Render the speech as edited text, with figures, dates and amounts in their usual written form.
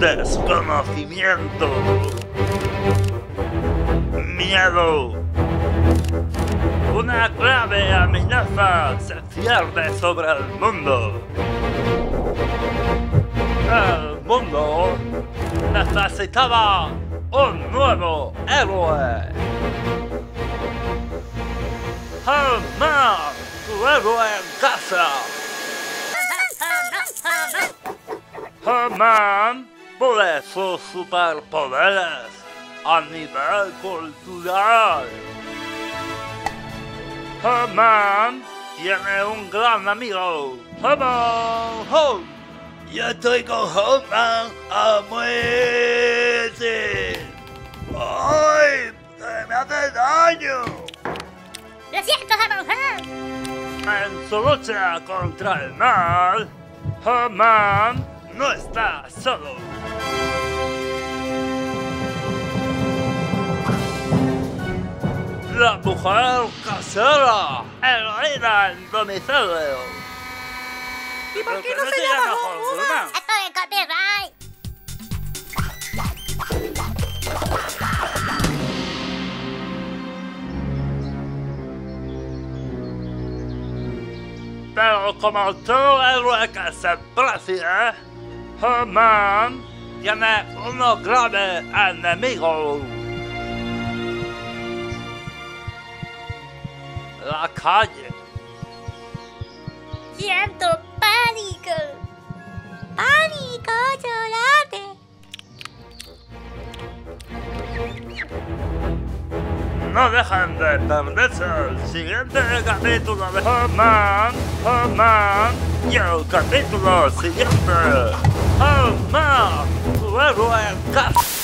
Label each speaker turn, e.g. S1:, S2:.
S1: Desconocimiento. Miedo. Una grave amenaza se cierne sobre el mundo. El mundo necesitaba un nuevo héroe. He-Man, tu héroe en casa. He-Man pone sus superpoderes a nivel cultural. He-Man tiene un gran amigo, He-Man Home. Yo estoy con He-Man a muerte. ¡Ay! ¡Que me hace daño!
S2: ¡Lo siento, He-Man!
S1: En su lucha contra el mal, He-Man no está solo. La mujer casera, heroína en domicilio.
S3: ¿Y por qué no se llama Home-Woman?
S2: ¡Esto es copyright!
S1: Pero como todo héroe que se precie, He-Man tiene uno grave enemigo. La calle.
S2: ¡Siento pánico! ¡Pánico, chocolate!
S1: No dejen de perderse el siguiente capítulo de He-Man, He-Man y el capítulo siguiente. He-Man, tu héroe en casa.